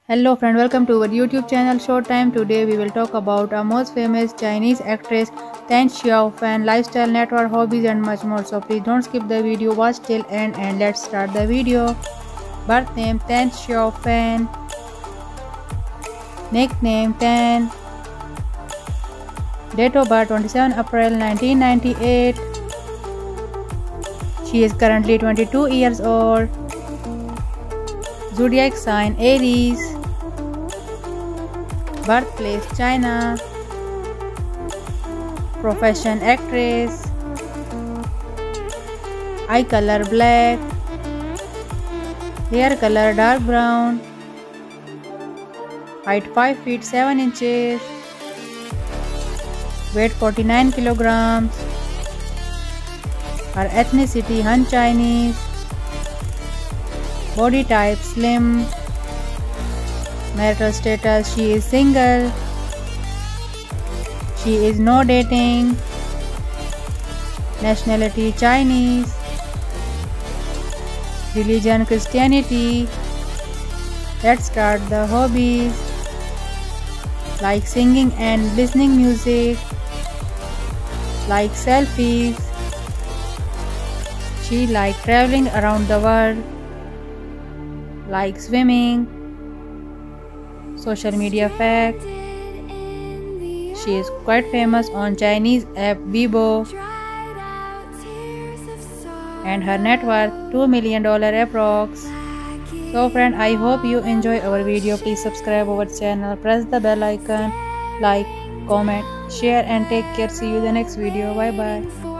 Hello friend, welcome to our YouTube channel Showtime. Today we will talk about a most famous Chinese actress Tan Xiaofan, lifestyle, network, hobbies and much more. So please don't skip the video, watch till end and let's start the video. Birth name Tan Xiaofan. Nickname Tan. Date of birth 27 April 1998. She is currently 22 years old. Zodiac sign Aries. Birthplace China. Profession actress. Eye color black. Hair color dark brown. Height 5 feet 7 inches. Weight 49 kilograms. Her ethnicity Han Chinese. Body type slim. Marital status she is single. She is no dating. Nationality Chinese. Religion Christianity. Let's start the hobbies. Like singing and listening music. Like selfies. She likes traveling around the world. Like swimming. Social media fact. She is quite famous on Chinese app Weibo. And her net worth $2 million approx. So friend, I hope you enjoy our video. Please subscribe our channel, press the bell icon, like, comment, share and take care. See you in the next video. Bye bye.